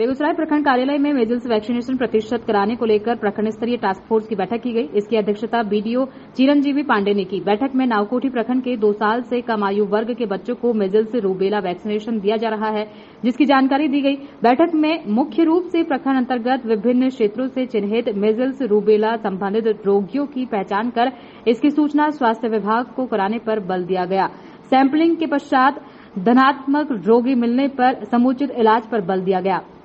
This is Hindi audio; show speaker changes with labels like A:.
A: बेगूसराय प्रखंड कार्यालय में मेजल्स वैक्सीनेशन प्रतिशत कराने को लेकर प्रखंड स्तरीय टास्क फोर्स की बैठक की गई। इसकी अध्यक्षता बीडीओ चिरंजीवी पांडे ने की। बैठक में नावकोठी प्रखंड के 2 साल से कम आयु वर्ग के बच्चों को मेजल्स रूबेला वैक्सीनेशन दिया जा रहा है, जिसकी जानकारी दी गई। बैठक में मुख्य रूप से प्रखंड अंतर्गत विभिन्न क्षेत्रों से चिन्हित मेजल्स रूबेला संबंधित रोगियों की पहचान कर इसकी सूचना स्वास्थ्य विभाग को कराने पर बल दिया गया। सैंपलिंग के पश्चात धनात्मक रोगी मिलने पर समुचित इलाज पर बल दिया गया।